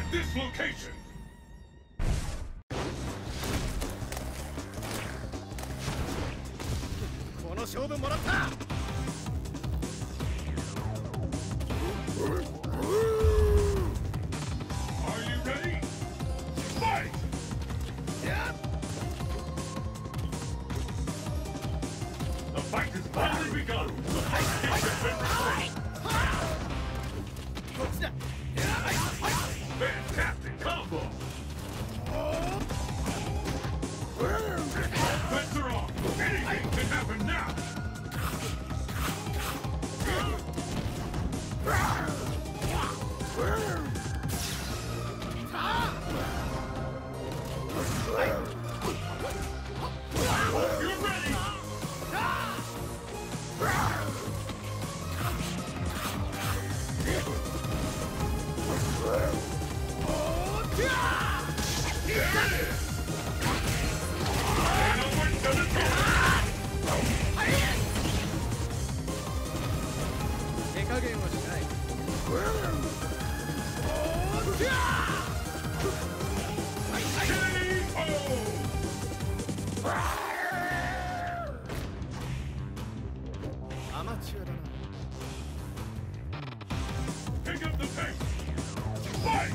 this location! この勝負もらった。 Are you ready? Fight! The fight has finally begun! The fight has been restrained! こっちだ。 Fantastic combo! Bets are off! Anything can happen now! You're ready! There it is! And onward to the top! 手加減はしない。 アマチュアだな。 Pick up the pace! Fight!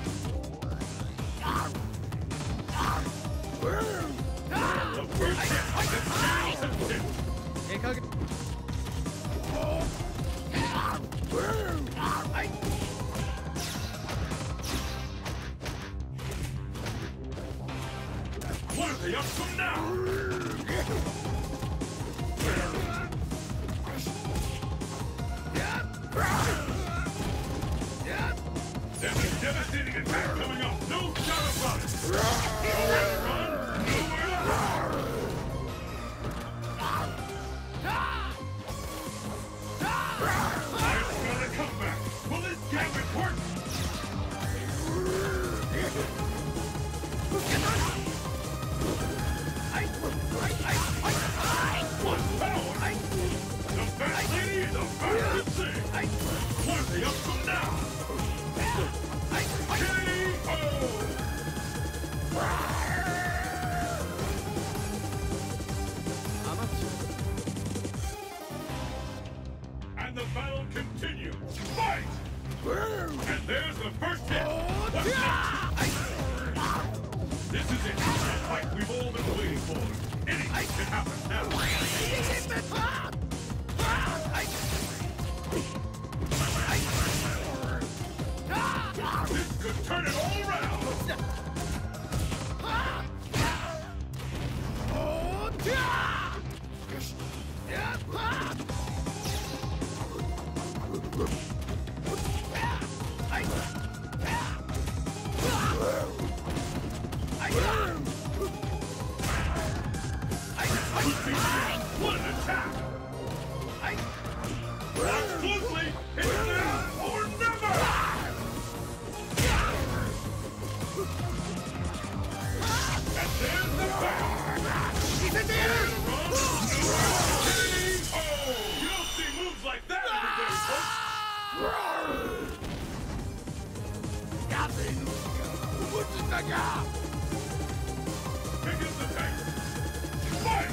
The first hit is sensitive! 手加減。 What are they up to now? There's a devastating attack coming up, no doubt about it! Nowhere to run, nowhere to hide! I've got a comeback! Will this gambit work? What power! The fast lady is a fast thing! What are they up to now? KO! And the battle continues! Fight! And there's the first hit! What's next? This is it! The fight we've all been waiting for! Anything can happen now! This could turn it all around! What an attack! Watch closely! It's now or never! And there's the battle! There's a run! KO! You don't see moves like that every day, folks! Pick up the pace! Fight!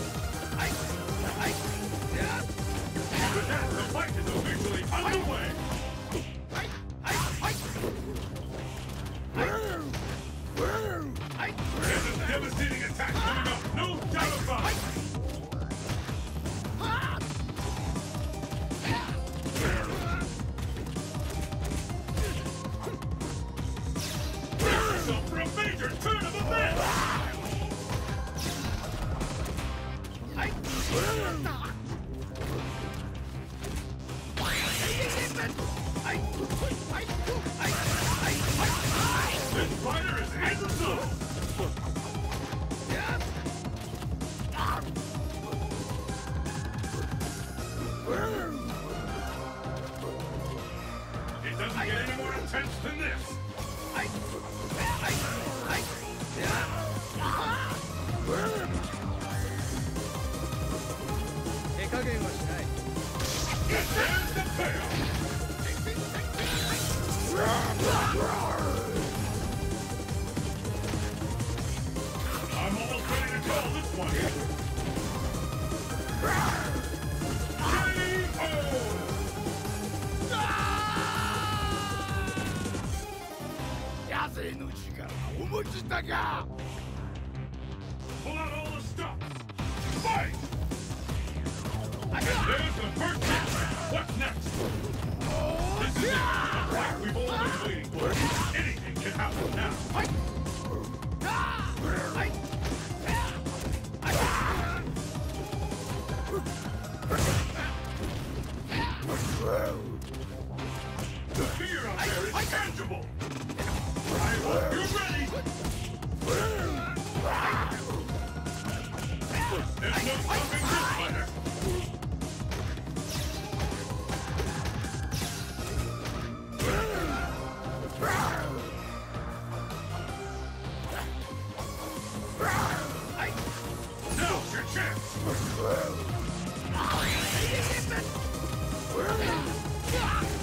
The fight is officially underway! There's a devastating attack coming up, no doubt about it! Brace yourself for a major turn of events! This fighter is in the zone! It doesn't get any more intense than this! And there's the payoff! Pull out all the stops. Fight! And there's the first hit. What's next? This is it. The fight we've all been waiting for. Anything can happen now. The fear out there is tangible. I hope you're ready. There's no stopping this fighter. Now's your chance.